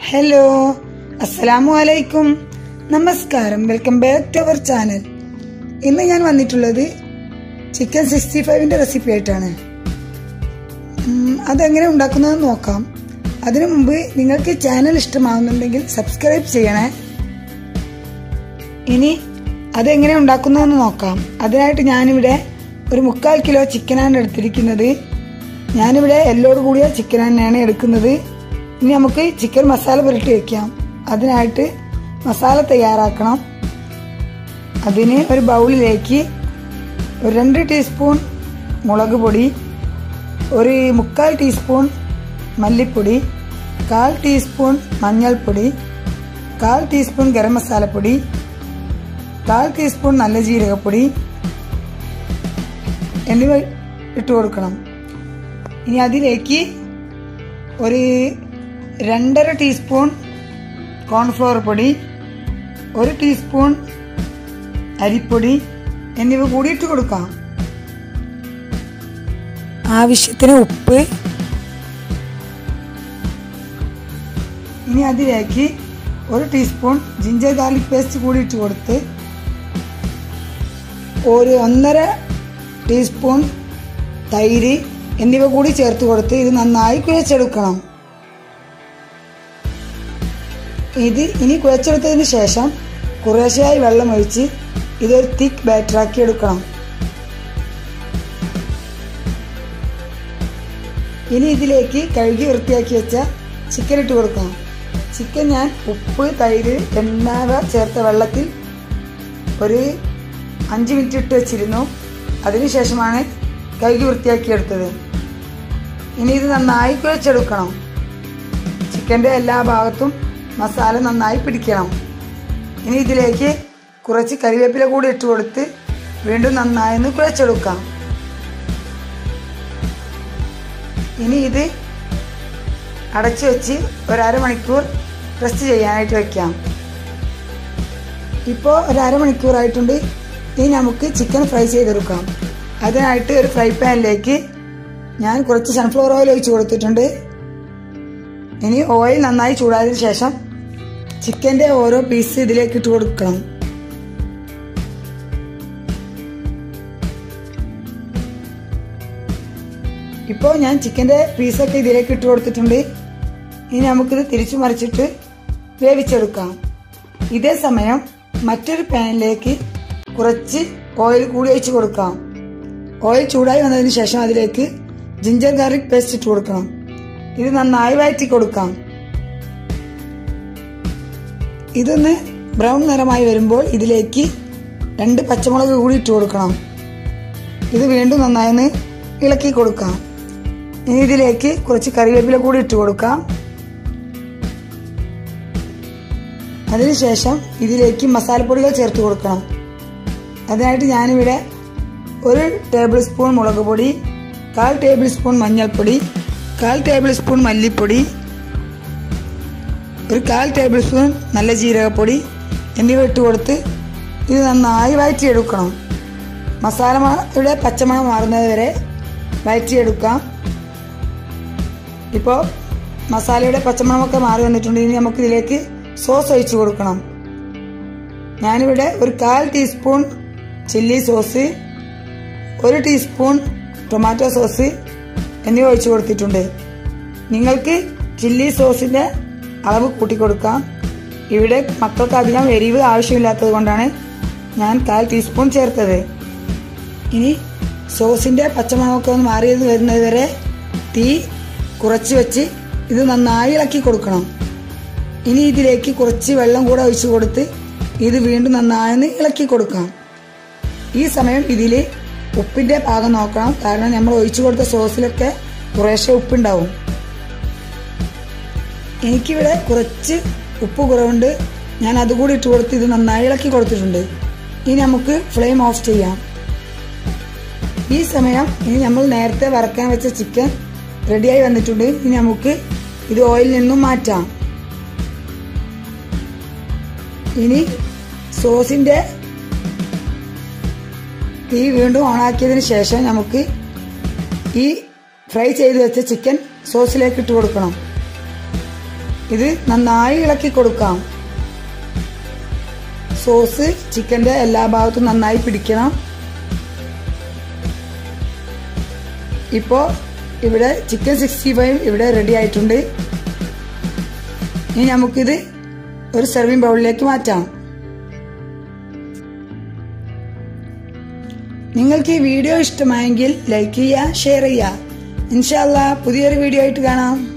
Hello, അസ്സലാമു അലൈക്കും, നമസ്കാരം. Welcome back to our channel. ഇന്ന് ഞാൻ വന്നിട്ടുള്ളത് ചിക്കൻ 65ന്റെ റെസിപ്പി ആയിട്ടാണ്. അതെങ്ങനെ ഉണ്ടാക്കുന്നതെന്ന് നോക്കാം. അതിനു മുമ്പ് നിങ്ങൾക്ക് ചാനൽ ഇഷ്ടമാകുന്നുണ്ടെങ്കിൽ സബ്സ്ക്രൈബ് ചെയ്യണേ. ഇനി അതെങ്ങനെ ഉണ്ടാക്കുന്നതെന്ന് നോക്കാം. അതിനായിട്ട് ഞാനിവിടെ ഒരു 3/4 കിലോ ചിക്കനാണ് എടുത്തിരിക്കുന്നത്. ഞാനിവിടെ എല്ലോട് കൂടിയ ചിക്കൻ തന്നെയാണ് എടുക്കുന്നത്. ഇനി നമുക്ക് ചിക്കൻ മസാല പുരട്ടി വയ്ക്കാം. അതിനായിട്ട് മസാല തയ്യാറാക്കണം. അതിന് ഒരു ബൗളിലേക്ക് ഒരു 2 ടീസ്പൂൺ മുളക് പൊടി, ഒരു 3/4 ടീസ്പൂൺ മല്ലിപ്പൊടി, 1/4 ടീസ്പൂൺ മഞ്ഞൾപ്പൊടി, 1/4 ടീസ്പൂൺ ഗരം മസാലപ്പൊടി, 1/4 ടീസ്പൂൺ നല്ല ജീരകപ്പൊടി എന്നിവ ഇട്ട് കൊടുക്കണം. ഇനി അതിലേക്ക് ഒരു 2.5 ടീസ്പൂൺ കോൺഫ്ലവർ പൊടി, 1 ടീസ്പൂൺ അരിപ്പൊടി എന്നിവ കൂടി ഇട്ട് കൊടുക്കാം. ആവശ്യത്തിന് ഉപ്പ്. ഇനി അതിലേക്ക് 1 ടീസ്പൂൺ ജിഞ്ചർ ഗാർലിക് പേസ്റ്റ് കൂടി ഇട്ട് കൊടുത്ത് ഒരു 1.5 ടീസ്പൂൺ തൈര് എന്നിവ കൂടി ചേർത്ത് കൊടുത്ത് ഇത് നന്നായി കുഴച്ചെടുക്കണം. ഇനി കുഴച്ചെടുത്തതിന് ശേഷം കുറേശ്ശെയായി വെള്ളം ഒഴിച്ച് ഇതൊരു തിക്ക് ബാറ്ററാക്കി എടുക്കണം. ഇനി ഇതിലേക്ക് കഴുകി വൃത്തിയാക്കി വെച്ച ചിക്കൻ ഇട്ട് കൊടുക്കണം. ചിക്കൻ ഞാൻ ഉപ്പ്, തൈര് എന്നിവ ചേർത്ത വെള്ളത്തിൽ ഒരു 5 മിനിറ്റ് ഇട്ട് വെച്ചിരുന്നു. അതിനുശേഷമാണ് കഴുകി വൃത്തിയാക്കിയെടുത്തത്. ഇനി ഇത് നന്നായി കുഴച്ചെടുക്കണം. ചിക്കൻ്റെ എല്ലാ ഭാഗത്തും മസാല നന്നായി പിടിക്കണം. ഇനി ഇതിലേക്ക് കുറച്ച് കറിവേപ്പില കൂടി ഇട്ട് കൊടുത്ത് വീണ്ടും നന്നായി കുഴച്ചെടുക്കാം. ഇനി ഇത് അടച്ചു വെച്ച് ഒരു അരമണിക്കൂർ റെസ്റ്റ് ചെയ്യാനായിട്ട് വയ്ക്കാം. ഇപ്പോൾ ഒരു അരമണിക്കൂറായിട്ടുണ്ട്. ഇനി നമുക്ക് ചിക്കൻ ഫ്രൈ ചെയ്തെടുക്കാം. അതിനായിട്ട് ഒരു ഫ്രൈ പാനിലേക്ക് ഞാൻ കുറച്ച് സൺഫ്ലവർ ഓയിൽ ഒഴിച്ച് കൊടുത്തിട്ടുണ്ട്. ഇനി ഓയിൽ നന്നായി ചൂടായതിനു ശേഷം ചിക്കൻ്റെ ഓരോ പീസ് ഇതിലേക്ക് ഇട്ട് കൊടുക്കണം. ഇപ്പോൾ ഞാൻ ചിക്കൻ്റെ പീസൊക്കെ ഇതിലേക്ക് ഇട്ട് കൊടുത്തിട്ടുണ്ട്. ഇനി നമുക്കിത് തിരിച്ചു മറിച്ചിട്ട് വേവിച്ചെടുക്കാം. ഇതേ സമയം മറ്റൊരു പാനിലേക്ക് കുറച്ച് ഓയിൽ കൂടി ഒഴിച്ച് കൊടുക്കാം. ഓയിൽ ചൂടായി വന്നതിന് ശേഷം അതിലേക്ക് ജിഞ്ചർ ഗാർലിക് പേസ്റ്റ് ഇട്ട് കൊടുക്കണം. ഇത് നന്നായി വഴറ്റി കൊടുക്കാം. ഇതൊന്ന് ബ്രൗൺ നിറമായി വരുമ്പോൾ ഇതിലേക്ക് 2 പച്ചമുളക് കൂടി ഇട്ട് കൊടുക്കണം. ഇത് വീണ്ടും നന്നായി ഇളക്കി കൊടുക്കാം. ഇനി ഇതിലേക്ക് കുറച്ച് കറിവേപ്പില കൂടി ഇട്ട് കൊടുക്കാം. അതിനുശേഷം ഇതിലേക്ക് മസാലപ്പൊടികൾ ചേർത്ത് കൊടുക്കണം. അതിനായിട്ട് ഞാനിവിടെ 1 ടേബിൾ സ്പൂൺ മുളക് പൊടി, 1/4 ടേബിൾ സ്പൂൺ മഞ്ഞൾപ്പൊടി, 1/4 ടേബിൾ സ്പൂൺ മല്ലിപ്പൊടി, ഒരു 1/4 ടേബിൾ സ്പൂൺ നല്ല ജീരകപ്പൊടി എന്നിവ ഇട്ട് കൊടുത്ത് ഇത് നന്നായി വഴറ്റിയെടുക്കണം. മസാലയുടെ പച്ചമണം മാറുന്നത് വരെ വഴറ്റിയെടുക്കാം. ഇപ്പോൾ മസാലയുടെ പച്ചമണമൊക്കെ മാറി വന്നിട്ടുണ്ട്. ഇനി നമുക്ക് ഇതിലേക്ക് സോസ് ഒഴിച്ച് കൊടുക്കണം. ഞാനിവിടെ ഒരു 1/4 teaspoon chilli sauce, 1 teaspoon tomato sauce എന്നിവ ഒഴിച്ച് കൊടുത്തിട്ടുണ്ട്. നിങ്ങൾക്ക് ചില്ലി സോസിൻ്റെ അളവ് കൂട്ടിക്കൊടുക്കാം. ഇവിടെ മക്കൾക്ക് അധികം എരിവ് ആവശ്യമില്ലാത്തത് കൊണ്ടാണ് ഞാൻ 1/4 ടീസ്പൂൺ ചേർത്തത്. ഇനി സോസിൻ്റെ പച്ചമണമൊക്കെ ഒന്ന് മാറിയത് വരുന്നത് വരെ തീ കുറച്ച് വെച്ച് ഇത് നന്നായി ഇളക്കി കൊടുക്കണം. ഇനി ഇതിലേക്ക് കുറച്ച് വെള്ളം കൂടെ ഒഴിച്ച് കൊടുത്ത് ഇത് വീണ്ടും നന്നായി ഇളക്കി കൊടുക്കാം. ഈ സമയം ഇതിൽ ഉപ്പിൻ്റെ പാകം നോക്കണം. കാരണം നമ്മൾ ഒഴിച്ചു കൊടുത്ത സോസിലൊക്കെ കുറേശ്ശെ ഉപ്പുണ്ടാവും. എനിക്കിവിടെ കുറച്ച് ഉപ്പ് കുറവുണ്ട്. ഞാൻ അതുകൂടി ഇട്ട് കൊടുത്ത് ഇത് നന്നായി ഇളക്കി കൊടുത്തിട്ടുണ്ട്. ഇനി നമുക്ക് ഫ്ലെയിം ഓഫ് ചെയ്യാം. ഈ സമയം ഇനി നമ്മൾ നേരത്തെ വറക്കാൻ വെച്ച ചിക്കൻ റെഡിയായി വന്നിട്ടുണ്ട്. ഇനി നമുക്ക് ഇത് ഓയിലിൽ നിന്നും മാറ്റാം. ഇനി സോസിൻ്റെ തീ വീണ്ടും ഓണാക്കിയതിന് ശേഷം നമുക്ക് ഈ ഫ്രൈ ചെയ്ത് വെച്ച ചിക്കൻ സോസിലേക്ക് ഇട്ട് കൊടുക്കണം. ഇത് നന്നായി ഇളക്കി കൊടുക്കാം. സോസ് ചിക്കന്റെ എല്ലാ ഭാഗത്തും നന്നായി പിടിക്കണം. ഇപ്പോൾ ഇവിടെ ചിക്കൻ 65 ഇവിടെ റെഡി ആയിട്ടുണ്ട്. ഇനി നമുക്കിത് ഒരു സെർവിംഗ് ബൗളിലേക്ക് മാറ്റാം. നിങ്ങൾക്ക് ഈ വീഡിയോ ഇഷ്ടമായെങ്കിൽ ലൈക്ക് ചെയ്യുക, ഷെയർ ചെയ്യുക. ഇൻഷാ അല്ലാഹ് പുതിയൊരു വീഡിയോ ആയിട്ട് കാണാം.